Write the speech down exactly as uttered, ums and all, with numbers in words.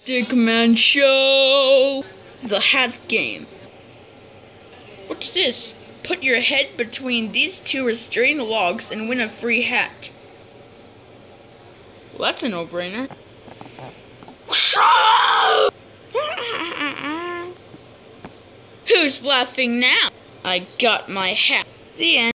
Stickman Show! The Hat Game. What's this? Put your head between these two restrained logs and win a free hat. Well, that's a no-brainer. Who's laughing now? I got my hat. The end.